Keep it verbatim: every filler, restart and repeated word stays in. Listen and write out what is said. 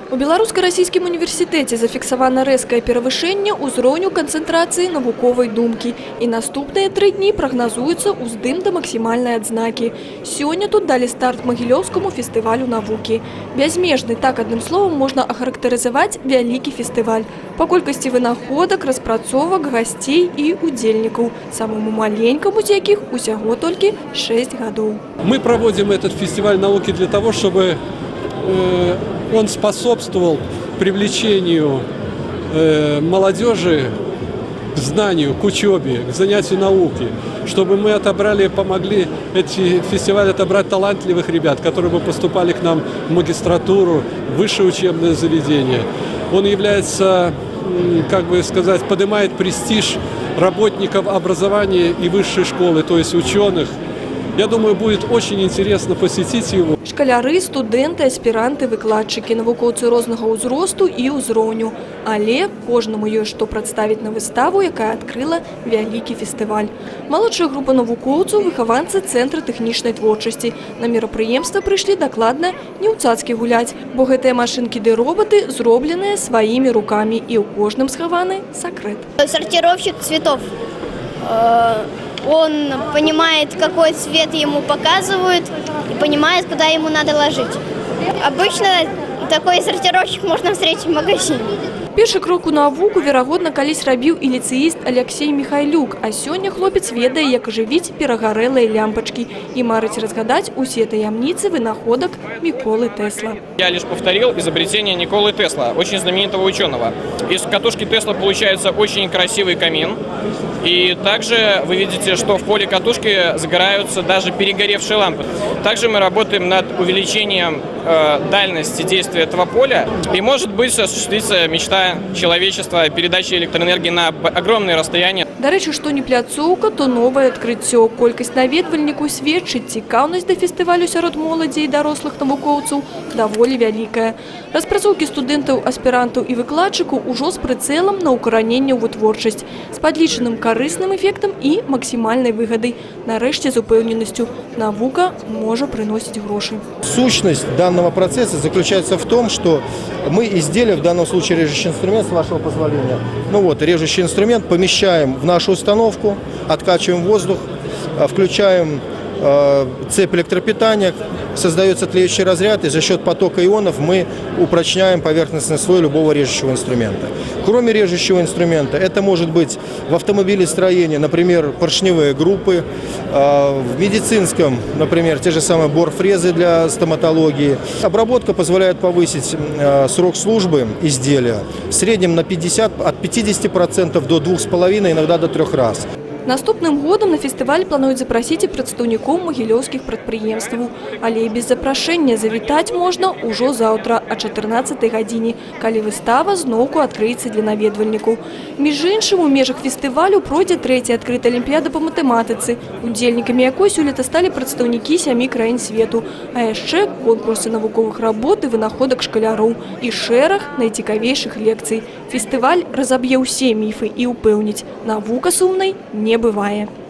У беларуска-расійскім універсітэце зафіксавана рэзкае перавышэнне ўзроўню канцэнтрацыі навуковай думкі. І наступныя тры дні прагназуецца ўздым да максімальнай адзнакі. Сёння тут далі старт Магілёўскаму фестывалю навукі. Бязмежны, так адным словам можна ахарактарызаваць вялікі фестываль. Па колькасці вынаходак, распрацовак, гасцей і удзельнікаў, самому маленькаму з якіх усяго толькі шэсць гадоў. Мы проводим этот фестиваль науки для того, чтобы э, он способствовал привлечению э, молодежи к знанию, к учебе, к занятию науки, чтобы мы отобрали, помогли эти фестивали отобрать талантливых ребят, которые бы поступали к нам в магистратуру, в высшее учебное заведение. Он является, как бы сказать, поднимает престиж работников образования и высшей школы, то есть ученых. Я думаю, будет очень интересно посетить его. Шкаляры, студенты, аспіранты, выкладчыкі, навукоўцы рознага ўзросту і ўзроўню. Але кожнаму ёсць што прадставіць на выставу, якая адкрыла вялікі фестываль. Малодшая група навукоўцаў, выхаванцы Цэнтра тэхнічнай творчасці. На мерапрыемства прыйшлі дакладна не ў цацкі гуляць, бо гэтыя машынкі ды роботы зробленыя сваімі рукамі і ў кожным схаваны сакрэт. Сортировщик цветов. Он понимает, какой цвет ему показывают, и понимает, куда ему надо ложить. Обычно такой сортировщик можно встретить в магазине. Першы крок у навуку, верагодна, калісь рабіў і ліцэіст Алексей Михайлюк, а сёння хлопец ведае, як ажывіць перагарэлыя лямпачкі і марыць разгадаць усе таямніцы вынаходак Міколы Тесла. Я лишь повторил изобретение Николы Тесла, очень знаменитого ученого. Из катушки Тесла получается очень красивый камин. И также вы видите, что в поле катушки загораются даже перегоревшие лампы. Также мы работаем над увеличением э, дальности действия этого поля. И может быть осуществится мечта человечества передачи электроэнергии на огромные расстояния. До рэчы, што не пляцоўка, то новае адкрыццё. Колькасць наведвальнікаў сведчыць, цікаўнасць да фестывалю сярод моладзі і дарослых навукоўцаў даволі вялікая. Распрацоўкі студэнтаў, аспірантаў і выкладчыкаў ужо з прыцэлам на ўкараненне ў вытворчасць, з падлічаным карысным эфектам і максімальнай выгадай. Нарэшце з упэўненасцю, навука можа прыносіць грошы. Сущность данного процесса заключается в том, что мы изделие, в данном случае режущий инструмент, с вашего позволения, ну вот, режущий инструмент помещаем в нашу установку, откачиваем воздух, включаем э, цепь электропитания, создается тлеющий разряд, и за счет потока ионов мы упрочняем поверхностный слой любого режущего инструмента. Кроме режущего инструмента, это может быть в автомобилестроении, например, поршневые группы, э, в медицинском, например, те же самые борфрезы для стоматологии. Обработка позволяет повысить э, срок службы изделия в среднем на пятьдесят, от пятидесяти процентов до двух с половиной, иногда до трех раз. Наступным годам на фестываль плануюць запрасіць і прадстаўнікоў магілёўскіх прадпрыемстваў. Але і без запрашэння завітаць можна ўжо заўтра о чатырнаццатай гадзіне, калі выстава зноўку адкрыецца для наведвальнікаў. Між іншым, у межах фестывалю пройдзе трэцяя адкрытая алімпіяда па матэматыцы, удзельнікамі якой сёлета сталі прадстаўнікі сямі краін свету, а яшчэ конкурсы навуковых работ і вынаходак шкаляроў і шэраг найцікавейшых лекцый. Фестываль разаб'е ўсе міфы і ўпэўніць, навука сумнай не бывае.